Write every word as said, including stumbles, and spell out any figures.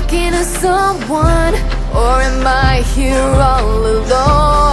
talking to someone, or am I here all alone?